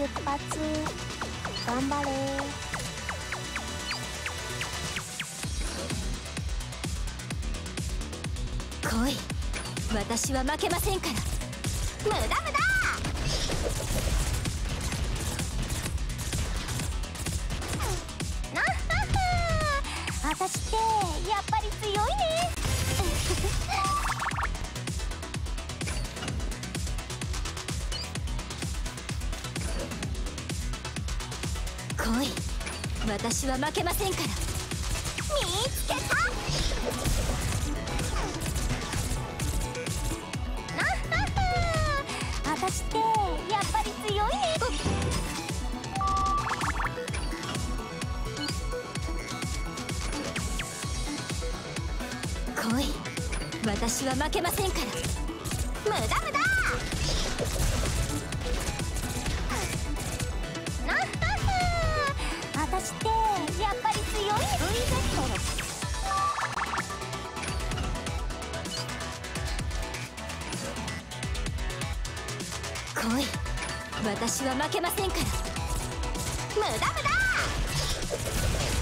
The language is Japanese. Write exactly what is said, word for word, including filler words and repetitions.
出発。頑張れ。 来い、私は負けませんから。 無駄無駄。なっはは。私ってやっぱり強いね。 来い、私は負けませんから。 見つけた。なっはは。私ってやっぱり強いね。 来い、私は負けませんから。 無駄無駄。なっはは。私ってやっぱり強いね。 ブイゼット の来い、私は負けませんから。 無駄無駄。